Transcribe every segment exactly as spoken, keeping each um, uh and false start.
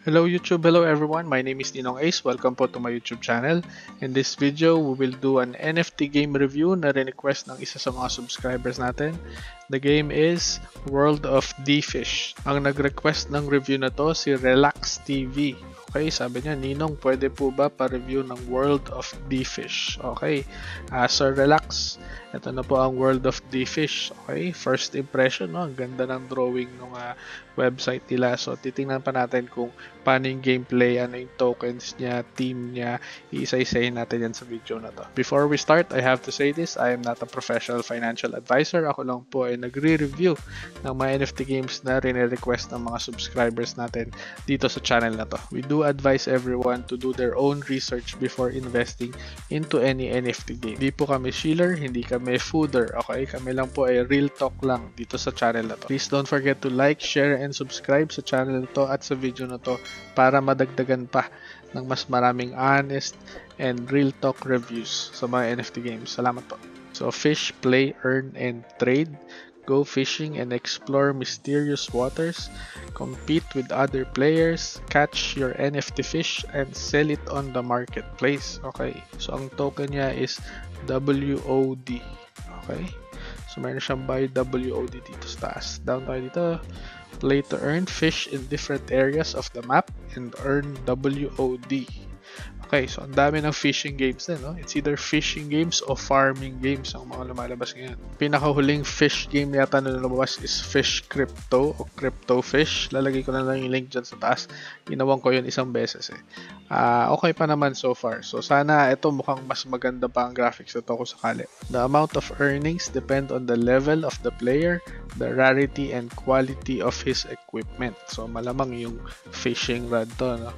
Hello YouTube, hello everyone. My name is NinongAce. Welcome po to my YouTube channel. In this video, we will do an N F T game review na request ng isa sa mga subscribers natin. The game is World of Defish. Ang nag-request ng review na to si Relax T V. Okay, sabi niya, Ninong, pwede po ba pa-review ng World of Defish? Okay, uh, Sir Relax, ito na po ang World of Defish. Okay, first impression, no? Ang ganda ng drawing ng uh, website nila. So, titingnan pa natin kung paano yung gameplay, ano yung tokens niya, team niya. Iisa-isahin natin yan sa video na to. Before we start, I have to say this, I am not a professional financial advisor. Ako lang po ay nagre-review ng mga N F T games na rin-request ng mga subscribers natin dito sa channel na to. We do advise everyone to do their own research before investing into any N F T game. Hindi po kami shiller, hindi kami fooder, okay? Kami lang po ay real talk lang dito sa channel na to. Please don't forget to like, share, and subscribe sa channel na to at sa video na to para madagdagan pa ng mas maraming honest and real talk reviews sa mga N F T games. Salamat po. So, fish, play, earn, and trade. Go fishing and explore mysterious waters, compete with other players, catch your N F T fish, and sell it on the marketplace. Okay, so ang token niya is W O D. Okay, so meron siyang buy W O D dito sa taas. Down tayo dito. Play to earn, fish in different areas of the map, and earn W O D. Okay, so ang dami ng fishing games din, no? It's either fishing games o farming games ang mga lumalabas ngayon. Pinakahuling fish game yata na lumabas is Fish Crypto o Crypto Fish. Lalagay ko na lang yung link dyan sa taas. Ginawan ko yun isang beses eh. Uh, okay pa naman so far. So sana ito mukhang mas maganda pa ang graphics ito kung sakali. The amount of earnings depend on the level of the player, the rarity and quality of his equipment. So malamang yung fishing rod to, no?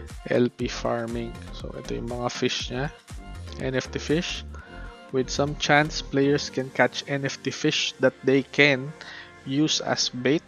L P farming. So ito yung mga fish niya, N F T fish. With some chance, players can catch N F T fish that they can use as bait.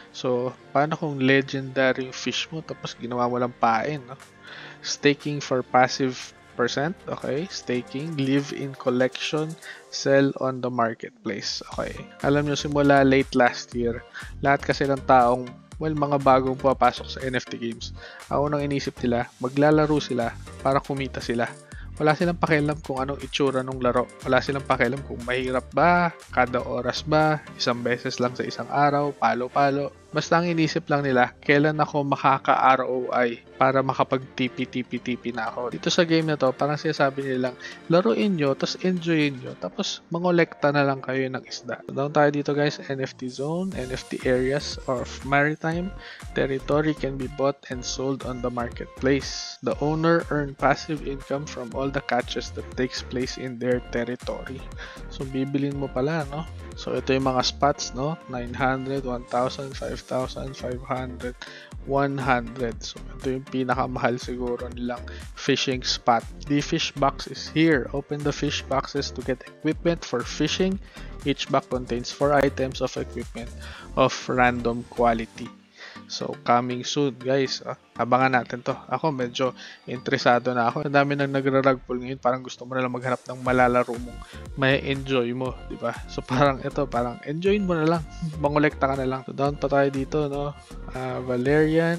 So paano kung legendary yung fish mo tapos ginawa mo lang pain, no? Staking for passive percent. Okay, staking, live in collection, sell on the marketplace. Okay, alam nyo, simula late last year, lahat kasi ng taong, well, mga bagong papasok sa N F T games, ang unang inisip nila, maglalaro sila para kumita sila. Wala silang pakialam kung anong itsura ng laro. Wala silang pakialam kung mahirap ba, kada oras ba, isang beses lang sa isang araw, palo-palo. Basta ang inisip lang nila, kailan ako makaka-R O I para makapag-T P T P T P na ako. Dito sa game na to, parang sinasabi nilang, laruin nyo, tapos enjoyin nyo, tapos mangolekta na lang kayo ng isda. So, down tayo dito guys, N F T zone, N F T areas of maritime territory can be bought and sold on the marketplace. The owner earn passive income from all the catches that takes place in their territory. So, bibilin mo pala, no? So, ito yung mga spots, no? nine hundred, one thousand, five thousand, five hundred, one hundred. So, ito yung pinakamahal siguro nilang fishing spot. The fish box is here. Open the fish boxes to get equipment for fishing. Each box contains four items of equipment of random quality. So, coming soon, guys. Ah, abangan natin to. Ako, medyo interesado na ako. Ang dami nang nagra-rug pull ngayon. Parang gusto mo na lang maghanap ng malalaro mong may enjoy mo, di ba? So, parang ito, parang enjoyin mo na lang. Mangolekta ka na lang. So, down pa tayo dito, no? Uh, Valerian,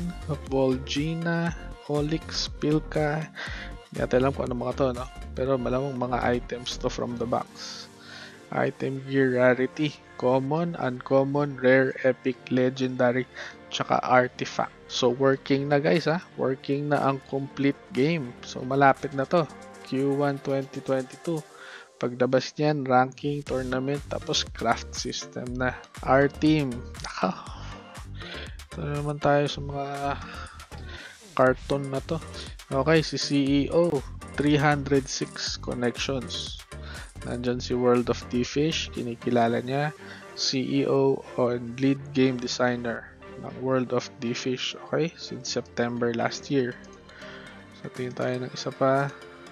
Volgina, Olix, Pilka. Hindi natin alam kung ano mga to, no? Pero malamang mga items to from the box. Item gear rarity, common, uncommon, rare, epic, legendary, tsaka artifact. So working na guys, ha? Working na ang complete game. So malapit na to. Q one twenty twenty-two. Pagdabas niyan, ranking, tournament, tapos craft system na. Our team. Naka. Ito naman tayo sa mga cartoon na to. Okay, si C E O, three hundred six connections. Nandyan si World of Defish, kinikilala niya. C E O and lead game designer ng World of Defish, okay? Since September last year. So, tingin tayo ng isa pa.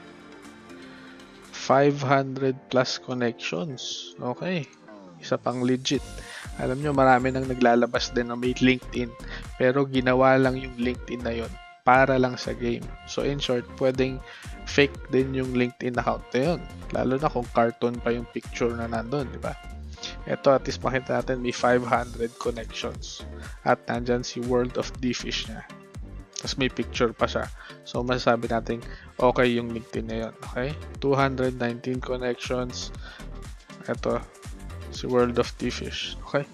five hundred plus connections. Okay. Isa pang legit. Alam nyo, marami nang naglalabas din na may LinkedIn. Pero ginawa lang yung LinkedIn na yon para lang sa game. So in short, pwedeng fake din yung LinkedIn account na yun. Lalo na kung cartoon pa yung picture na nandun, di ba? Ito, at least makita natin may five hundred connections. At nandyan si World of Defish niya. Tapos may picture pa siya. So, masasabi natin okay yung LinkedIn na yun. Okay? two hundred nineteen connections. Ito, si World of Defish. Okay?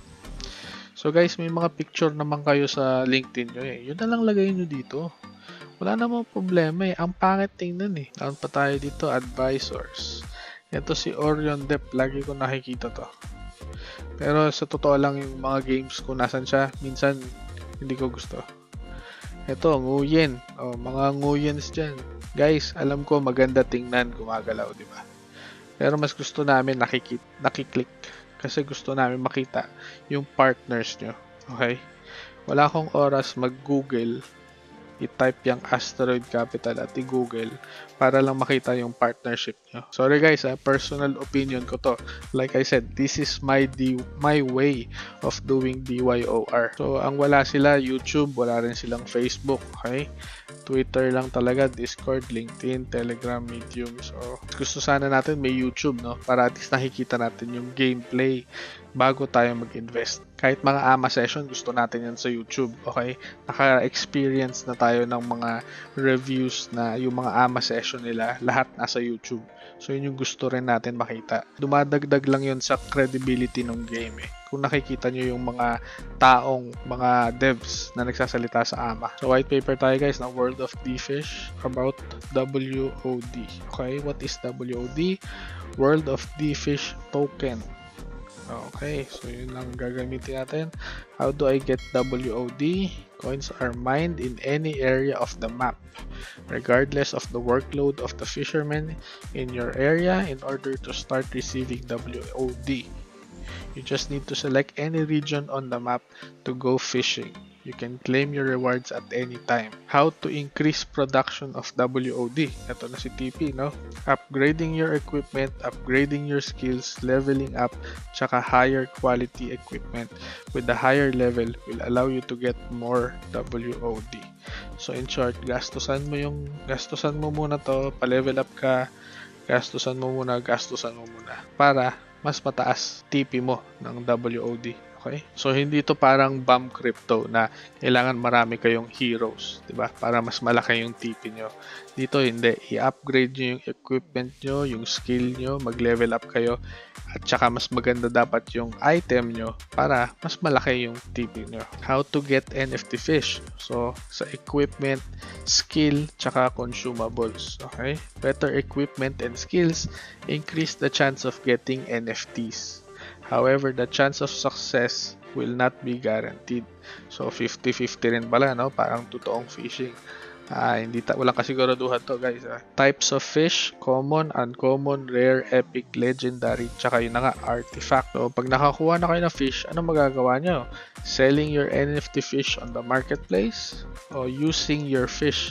So, guys, may mga picture naman kayo sa LinkedIn nyo eh. Yun na lang lagay nyo dito. Wala namang problema eh. Ang pangit tingnan eh. Down pa tayo dito, advisors. Ito si Orion Dep. Lagi ko nakikita to. Pero sa totoo lang yung mga games ko nasan siya, minsan hindi ko gusto. Ito, nguyen. O, mga nguyens dyan. Guys, alam ko maganda tingnan, gumagalaw, di ba? Pero mas gusto namin nakikit, nakiklik. Kasi gusto namin makita yung partners nyo. Okay? Wala akong oras mag-google, i-type yung Asteroid Capital at i-google para lang makita yung partnership nyo. Sorry guys, ha, personal opinion ko to. Like I said, this is my D my way of doing D Y O R. So, ang wala sila, YouTube, wala rin silang Facebook, okay? Twitter lang talaga, Discord, LinkedIn, Telegram, Medium. So, gusto sana natin may YouTube, no? Para at least nakikita natin yung gameplay bago tayo mag-invest. Kahit mga A M A session, gusto natin yan sa YouTube, okay? Naka-experience na tayo ng mga reviews na yung mga A M A session nila, lahat nasa YouTube. So, yun yung gusto rin natin makita. Dumadagdag lang yun sa credibility ng game, eh. Kung nakikita nyo yung mga taong, mga devs na nagsasalita sa A M A. So, white paper tayo guys ng World of Defish about W O D. Okay, what is W O D? World of Defish Token. Okay, so yun lang gagamitin natin. How do I get W O D? Coins are mined in any area of the map, regardless of the workload of the fishermen in your area. In order to start receiving W O D, you just need to select any region on the map to go fishing. You can claim your rewards at any time. How to increase production of W O D? Ito na si T P, no? Upgrading your equipment, upgrading your skills, leveling up, tsaka higher quality equipment with the higher level will allow you to get more W O D. So in short, gastusan mo yung gastusan mo muna to, pa-level up ka, gastusan mo muna, gastusan mo muna para mas mataas T P mo ng W O D. Okay? So, hindi to parang bomb crypto na kailangan marami kayong heroes, di ba? Para mas malaki yung T P nyo. Dito, hindi. I-upgrade nyo yung equipment nyo, yung skill nyo, mag-level up kayo, at saka mas maganda dapat yung item nyo para mas malaki yung T P nyo. How to get N F T fish? So, sa equipment, skill, tsaka consumables. Okay? Better equipment and skills increase the chance of getting N F Ts. However, the chance of success will not be guaranteed. So, fifty fifty rin pala, no? Parang totoong fishing. Ah, hindi ta walang kasiguraduhan to, guys. Ah. Types of fish, common, uncommon, rare, epic, legendary, tsaka yun na nga, artifact. So, pag nakakuha na kayo ng fish, ano magagawa nyo? Selling your N F T fish on the marketplace or using your fish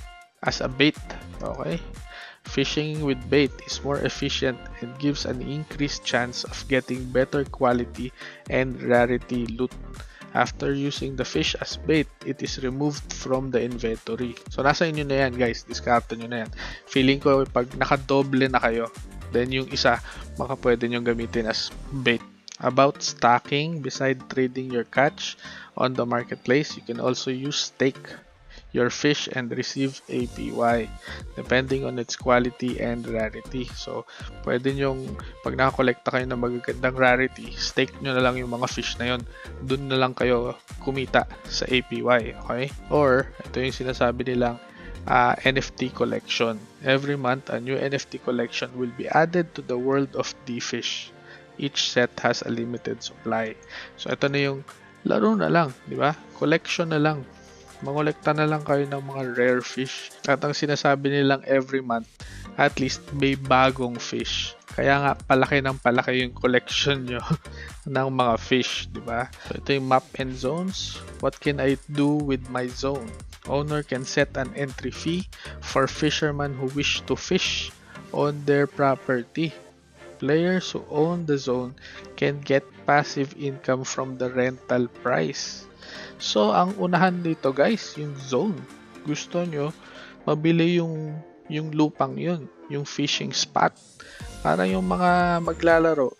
as a bait. Okay? Fishing with bait is more efficient and gives an increased chance of getting better quality and rarity loot. After using the fish as bait, it is removed from the inventory. So, nasa inyo na yan, guys. Discard nyo na yan. Feeling ko, pag nakadoble na kayo, then yung isa, baka pwede nyo gamitin as bait. About stocking, beside trading your catch on the marketplace, you can also use stake your fish and receive A P Y depending on its quality and rarity. So, pwede nyong pag nakakolekta kayo ng magagandang rarity, stake nyo na lang yung mga fish na yon. Doon na lang kayo kumita sa A P Y. Okay? Or, ito yung sinasabi nilang uh, N F T collection. Every month, a new N F T collection will be added to the world of Defish. Each set has a limited supply. So, ito na yung laro na lang, di ba? Collection na lang. Mangolekta na lang kayo ng mga rare fish. At ang sinasabi nilang every month, at least may bagong fish. Kaya nga, palaki ng palaki yung collection nyo ng mga fish, di ba? So, ito yung map and zones. What can I do with my zone? Owner can set an entry fee for fishermen who wish to fish on their property. Players who own the zone can get passive income from the rental price. So, ang unahan dito guys, yung zone. Gusto nyo, mabili yung, yung lupang yun, yung fishing spot. Para yung mga maglalaro,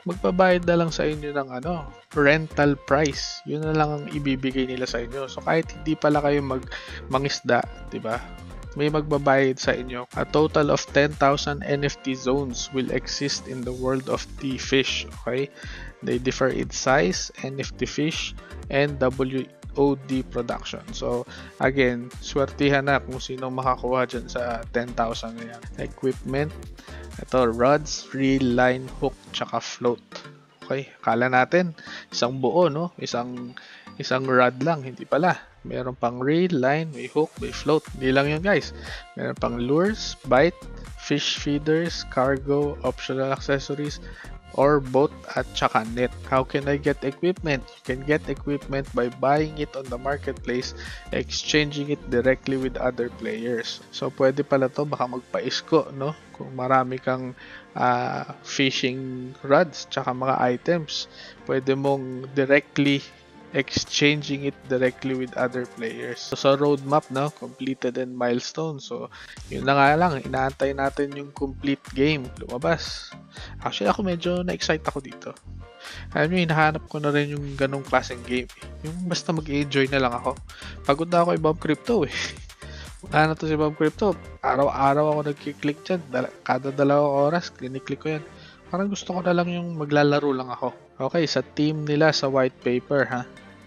magbabayad na lang sa inyo ng ano, rental price. Yun na lang ang ibibigay nila sa inyo. So kahit hindi pala kayo mag mangisda, 'di ba? May magbabayad sa inyo. A total of ten thousand N F T zones will exist in the world of Defish. Okay? They differ in size, N F T fish, and W O D production. So, again, swertihan na kung sino makakuha dyan sa ten thousand na yan. Equipment, ito, rods, reel, line, hook, tsaka float. Okay, kala natin, isang buo, no? Isang, isang rod lang, hindi pala. Meron pang reel, line, may hook, may float. Hindi lang yun, guys. Meron pang lures, bite, fish feeders, cargo, optional accessories, or boat at tsaka net. How can I get equipment? You can get equipment by buying it on the marketplace, exchanging it directly with other players. So pwede pala to, baka magpaisko, no? Kung marami kang uh, fishing rods tsaka mga items, pwede mong directly exchanging it directly with other players. So sa roadmap, no, completed and milestone. So yun na nga lang, inaantay natin yung complete game lumabas. Actually ako medyo na-excite ako dito. Alam nyo, hinahanap ko na rin yung ganong klaseng game. Yung basta mag-enjoy na lang ako. Pagod na ako ibang crypto eh. Wala na to si Bob Crypto. Araw-araw ako nagkiklik dyan. Dal- kada dalawang oras, klinik-click ko yan. Parang gusto ko na lang yung maglalaro lang ako. Okay, sa team nila sa white paper, ha?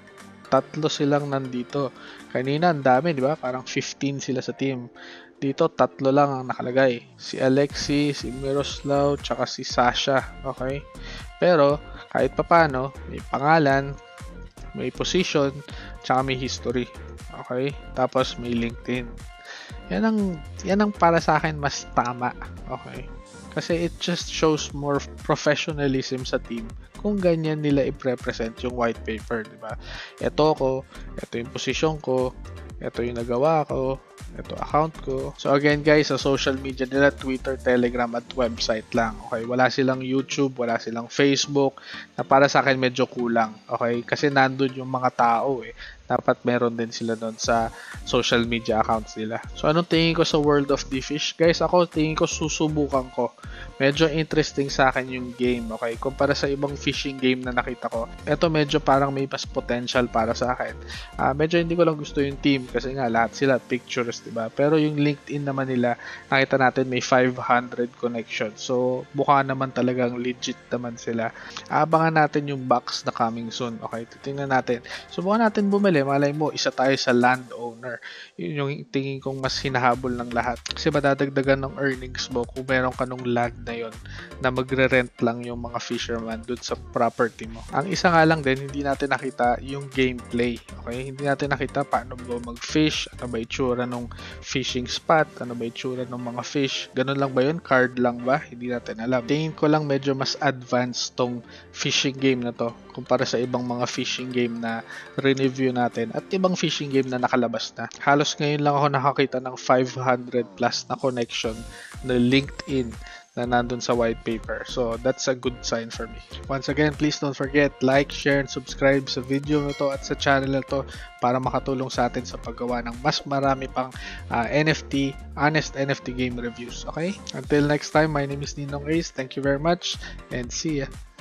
Tatlo silang nandito. Kanina, ang dami, di ba? Parang fifteen sila sa team. Dito, tatlo lang ang nakalagay. Si Alexi, si Miroslav, tsaka si Sasha. Okay? Pero, kahit papano, may pangalan, may position, tsaka may history. Okay? Tapos, may LinkedIn. Yan ang, yan ang para sa akin mas tama. Okay? Kasi it just shows more professionalism sa team kung ganyan nila i-represent yung white paper, di ba? Ito ko, ito yung position ko, ito yung nagawa ko, ito account ko. So again guys, sa social media nila, Twitter, Telegram at website lang. Okay, wala silang YouTube, wala silang Facebook, na para sa akin medyo kulang. Okay, kasi nandun yung mga tao eh. Dapat meron din sila doon sa social media accounts nila. So anong tingin ko sa World of Defish? Guys, ako tingin ko susubukan ko. Medyo interesting sa akin yung game, okay? Kumpara sa ibang fishing game na nakita ko, ito medyo parang may mas potential para sa akin. Uh, medyo hindi ko lang gusto yung team kasi nga lahat sila pictures, diba? Pero yung LinkedIn naman nila, nakita natin may five hundred connections. So mukha naman talagang legit naman sila. Abangan natin yung box na coming soon, okay? Titingnan natin. Subukan natin bumili. Malay mo, isa tayo sa landowner. Yun yung tingin kong mas hinahabol ng lahat. Kasi madadagdagan ng earnings mo kung meron ka nung land na yon na magre-rent lang yung mga fisherman dun sa property mo. Ang isa nga lang din, hindi natin nakita yung gameplay. Okay? Hindi natin nakita paano ba mag-fish, ano ba itsura nung fishing spot, ano ba itsura ng mga fish. Ganun lang ba yun? Card lang ba? Hindi natin alam. Tingin ko lang medyo mas advanced tong fishing game na to kumpara sa ibang mga fishing game na re-review natin at ibang fishing game na nakalabas na. Halos ngayon lang ako nakakita ng five hundred plus na connection na LinkedIn na nandun sa white paper. So, that's a good sign for me. Once again, please don't forget, like, share, and subscribe sa video na to at sa channel na to para makatulong sa atin sa paggawa ng mas marami pang uh, N F T, honest N F T game reviews. Okay? Until next time, my name is NinongAce. Thank you very much and see ya.